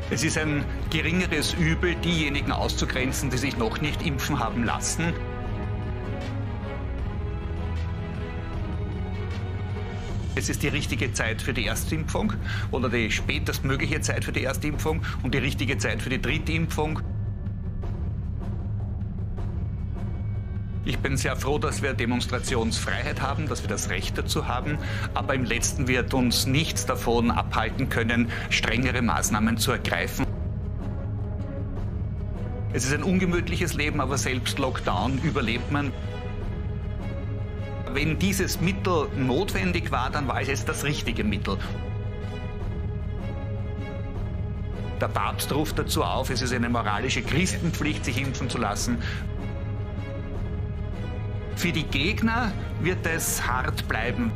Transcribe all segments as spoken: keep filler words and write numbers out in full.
Es ist ein geringeres Übel, diejenigen auszugrenzen, die sich noch nicht impfen haben lassen. Es ist die richtige Zeit für die Erstimpfung oder die spätestmögliche Zeit für die Erstimpfung und die richtige Zeit für die dritte Impfung. Ich bin sehr froh, dass wir Demonstrationsfreiheit haben, dass wir das Recht dazu haben. Aber im Letzten wird uns nichts davon abhalten können, strengere Maßnahmen zu ergreifen. Es ist ein ungemütliches Leben, aber selbst Lockdown überlebt man. Wenn dieses Mittel notwendig war, dann war es jetzt das richtige Mittel. Der Papst ruft dazu auf, es ist eine moralische Christenpflicht, sich impfen zu lassen. Für die Gegner wird es hart bleiben.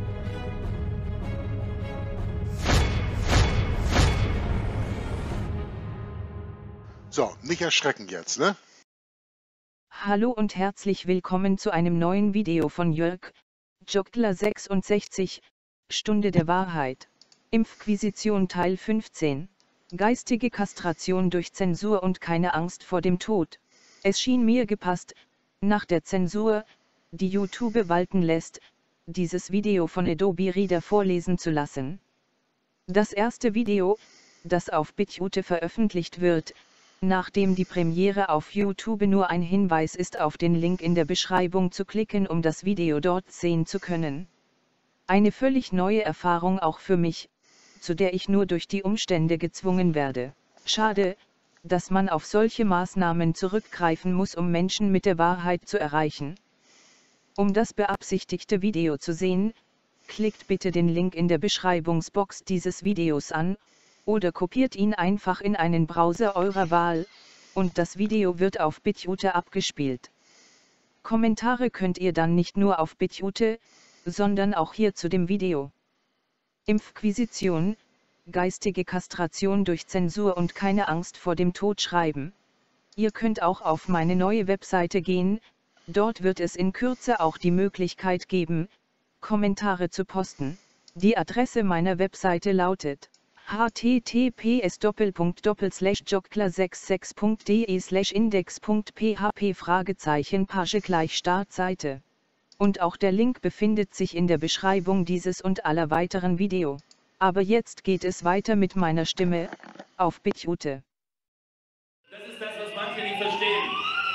So, nicht erschrecken jetzt, ne? Hallo und herzlich willkommen zu einem neuen Video von Jörg Joktler sechsundsechzig, Stunde der Wahrheit. Impfquisition Teil fünfzehn. Geistige Kastration durch Zensur und keine Angst vor dem Tod. Es schien mir gepasst, nach der Zensur, die YouTube walten lässt, dieses Video von Adobe Reader vorlesen zu lassen. Das erste Video, das auf BitChute veröffentlicht wird, nachdem die Premiere auf YouTube nur ein Hinweis ist, auf den Link in der Beschreibung zu klicken, um das Video dort sehen zu können. Eine völlig neue Erfahrung auch für mich, zu der ich nur durch die Umstände gezwungen werde. Schade, dass man auf solche Maßnahmen zurückgreifen muss, um Menschen mit der Wahrheit zu erreichen. Um das beabsichtigte Video zu sehen, klickt bitte den Link in der Beschreibungsbox dieses Videos an, oder kopiert ihn einfach in einen Browser eurer Wahl, und das Video wird auf BitChute abgespielt. Kommentare könnt ihr dann nicht nur auf BitChute, sondern auch hier zu dem Video. Impfquisition, geistige Kastration durch Zensur und keine Angst vor dem Tod schreiben. Ihr könnt auch auf meine neue Webseite gehen, dort wird es in Kürze auch die Möglichkeit geben, Kommentare zu posten. Die Adresse meiner Webseite lautet h t t p s slash joktler sechsundsechzig punkt d e slash index punkt p h p Fragezeichen Page gleich Startseite. Und auch der Link befindet sich in der Beschreibung dieses und aller weiteren Video. Aber jetzt geht es weiter mit meiner Stimme, auf BitChute. Das ist das, was manche nicht verstehen.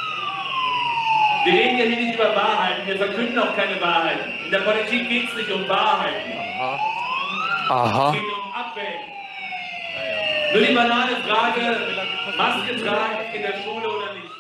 Wir reden ja hier nicht über Wahrheiten, wir verkünden auch keine Wahrheiten. In der Politik geht es nicht um Wahrheiten. Aha. Aha. Es geht um Abwägen. Nur die banale Frage, Maske tragen in der Schule oder nicht.